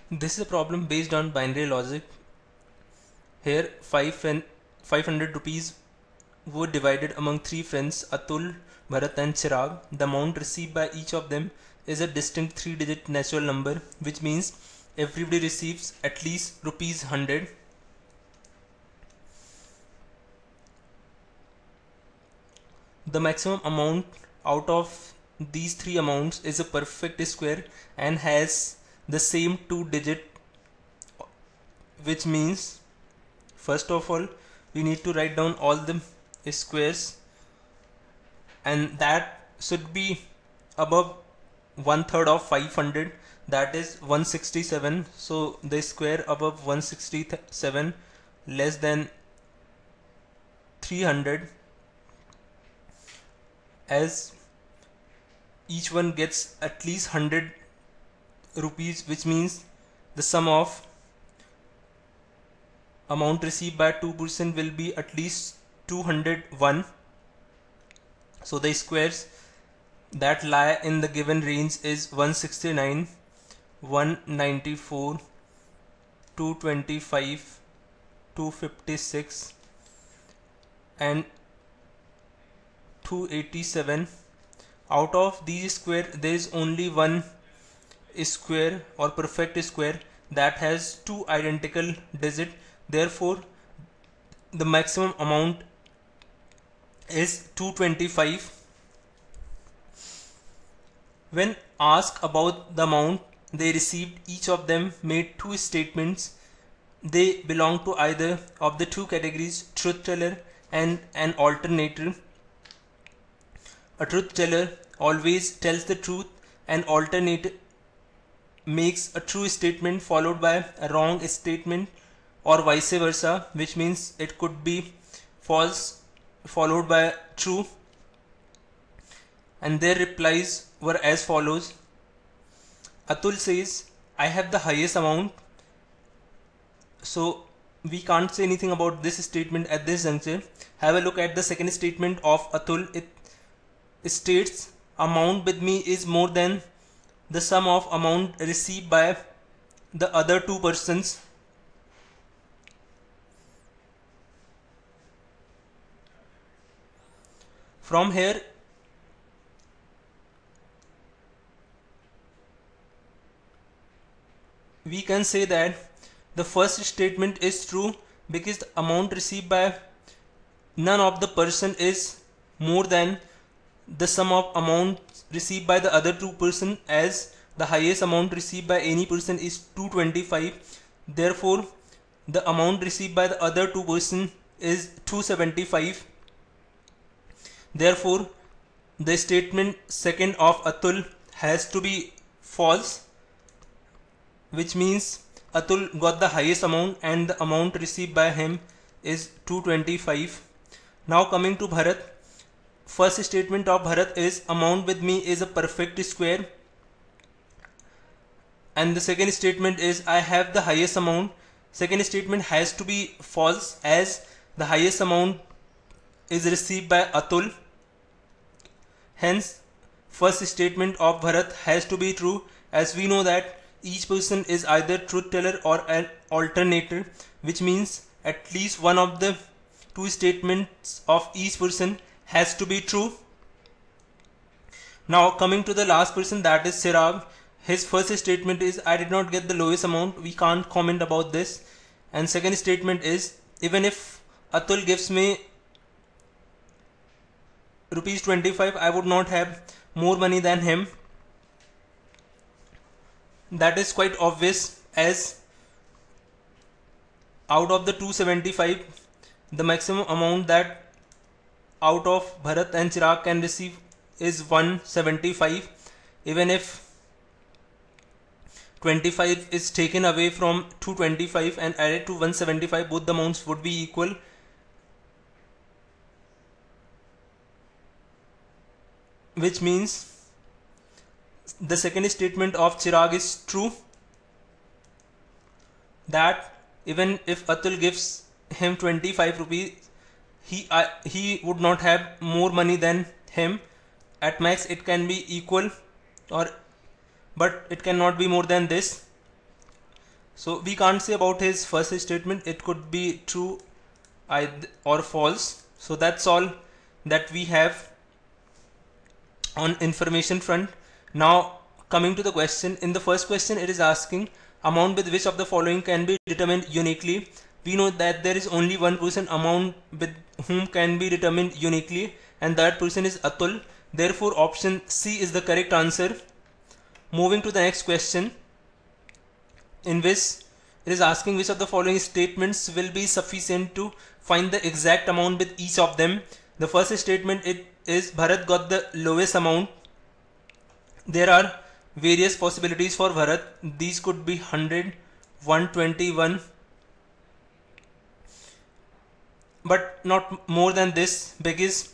This is a problem based on binary logic. Here 500 rupees were divided among three friends, Atul, Bharat and Chirag. The amount received by each of them is a distinct 3-digit natural number, which means everybody receives at least rupees 100. The maximum amount out of these three amounts is a perfect square and has the same 2-digit, which means first of all we need to write down all the squares, and that should be above 1/3 of 500, that is 167. So the square above 167 less than 300, as each one gets at least 100 rupees, which means the sum of amount received by 2% will be at least 201. So the squares that lie in the given range is 169, 194, 225, 256 and 287. Out of these square there is only one square or perfect square that has two identical digits. Therefore the maximum amount is 225. When asked about the amount they received, each of them made two statements. They belong to either of the two categories, truth teller and an alternator. A truth teller always tells the truth. An alternator makes a true statement followed by a wrong statement, or vice versa, which means it could be false followed by true. And their replies were as follows. Atul says, I have the highest amount. So we can't say anything about this statement at this juncture. Have a look at the second statement of Atul. It states, amount with me is more than the sum of amount received by the other two persons. From here we can say that the first statement is true because the amount received by none of the person is more than the sum of amount received by the other two person, as the highest amount received by any person is 225. Therefore the amount received by the other two person is 275. Therefore the statement second of Atul has to be false, which means Atul got the highest amount and the amount received by him is 225. Now coming to Bharat. First statement of Bharat is, amount with me is a perfect square, and the second statement is, I have the highest amount. Second statement has to be false as the highest amount is received by Atul. Hence first statement of Bharat has to be true, as we know that each person is either truth teller or an alternator, which means at least one of the two statements of each person has to be true. Now coming to the last person, that is Chirag. His first statement is, I did not get the lowest amount. We can't comment about this. And second statement is, even if Atul gives me rupees 25, I would not have more money than him. That is quite obvious, as out of the 275, the maximum amount that out of Bharat and Chirag can receive is 175. Even if 25 is taken away from 225 and added to 175, both the amounts would be equal. Which means the second statement of Chirag is true, that even if Atul gives him 25 rupees, he would not have more money than him. At max it can be equal, or but it cannot be more than this. So we can't say about his first statement, it could be true or false. So that's all that we have on information front. Now coming to the question, in the first question it is asking amount with which of the following can be determined uniquely. We know that there is only one person amount with whom can be determined uniquely, and that person is Atul. Therefore option C is the correct answer. Moving to the next question, in which it is asking which of the following statements will be sufficient to find the exact amount with each of them. The first statement it is Bharat got the lowest amount. There are various possibilities for Bharat. These could be 100, 121, but not more than this, because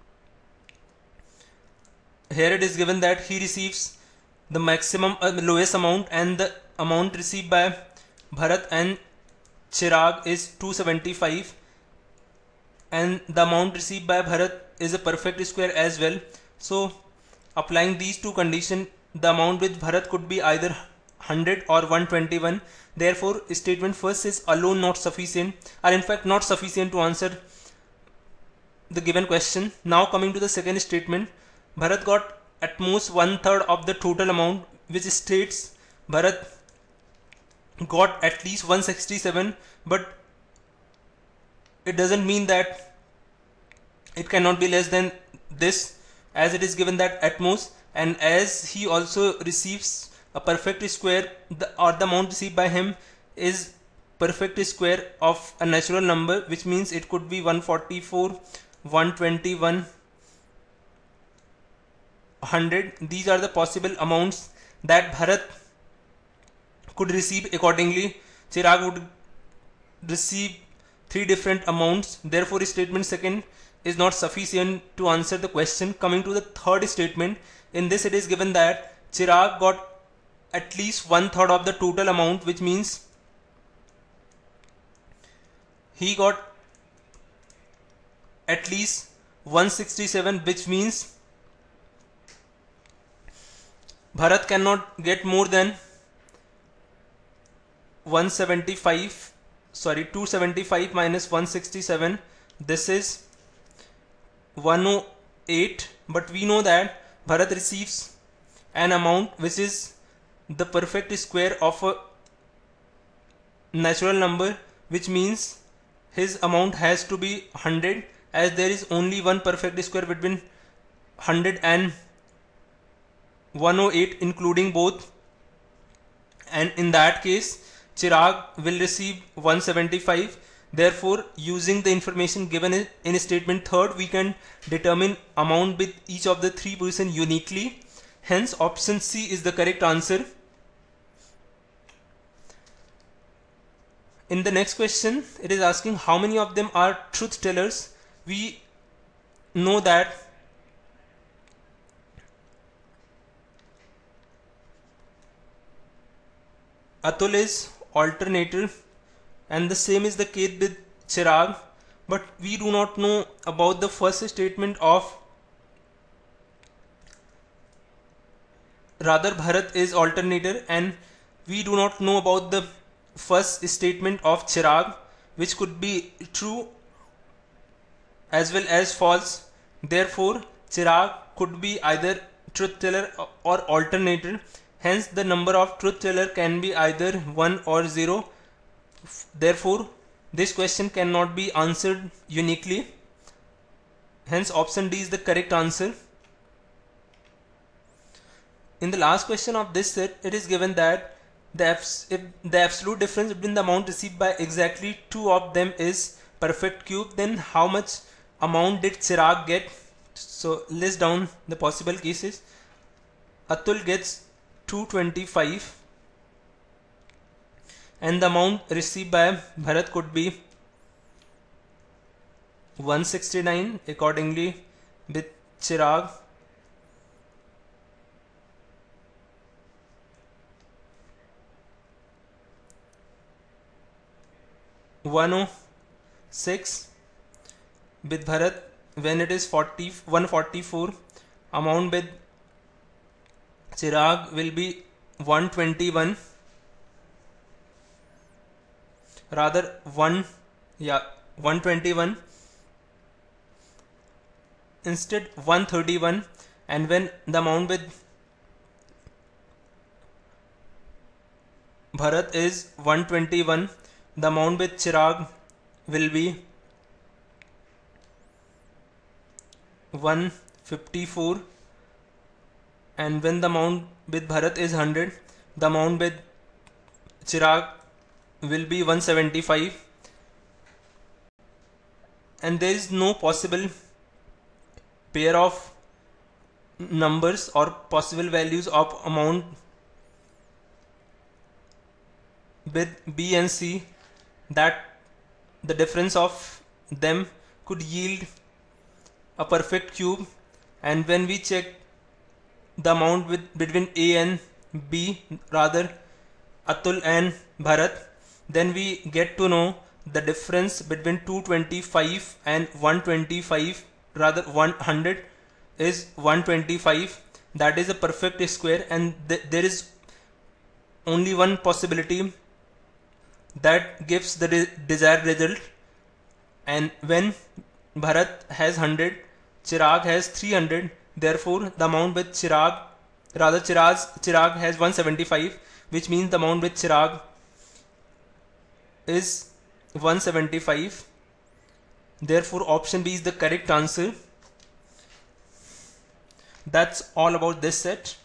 here it is given that he receives the maximum lowest amount, and the amount received by Bharat and Chirag is 275, and the amount received by Bharat is a perfect square as well. So applying these two conditions, the amount with Bharat could be either 100 or 121. Therefore statement first is alone not sufficient, or in fact not sufficient to answer the given question. Now coming to the second statement, Bharat got at most 1/3 of the total amount, which states Bharat got at least 167, but it doesn't mean that it cannot be less than this, as it is given that at most, and as he also receives a perfect square, the amount received by him is perfect square of a natural number, which means it could be 144, 121, 100. These are the possible amounts that Bharat could receive. Accordingly, Chirag would receive three different amounts. Therefore statement second is not sufficient to answer the question. Coming to the third statement, in this it is given that Chirag got at least 1/3 of the total amount, which means he got at least 167, which means Bharat cannot get more than 275 minus 167, this is 108. But we know that Bharat receives an amount which is the perfect square of a natural number, which means his amount has to be 100, as there is only one perfect square between 100 and 108 including both, and in that case Chirag will receive 175. Therefore using the information given in statement third, we can determine amount with each of the three persons uniquely. Hence option C is the correct answer. In the next question it is asking how many of them are truth tellers. We know that Atul is alternator, and the same is the case with Chirag, but we do not know about the first statement of, rather Bharat is alternator, and we do not know about the first statement of Chirag, which could be true as well as false. Therefore Chirag could be either truth teller or alternator. Hence the number of truth teller can be either 1 or 0. Therefore this question cannot be answered uniquely. Hence option D is the correct answer. In the last question of this set, it is given that if the absolute difference between the amount received by exactly two of them is perfect cube, then how much amount did Chirag get? So list down the possible cases. Atul gets 225, and the amount received by Bharat could be 169. Accordingly with Chirag, $106. With Bharat, when it is 144, amount with Chirag will be 121. rather 121, instead 131. And when the amount with Bharat is 121, the amount with Chirag will be 154, and when the amount with Bharat is 100, the amount with Chirag will be 175, and there is no possible pair of numbers or possible values of amount with B and C that the difference of them could yield a perfect cube. And when we check the amount between A and B, rather Atul and Bharat, then we get to know the difference between 225 and 125, rather 100 is 125. That is a perfect square, and there is only one possibility that gives the desired result. And when Bharat has 100, Chirag has 300, therefore the amount with Chirag, rather Chirag has 175, which means the amount with Chirag is 175. Therefore option B is the correct answer. That's all about this set.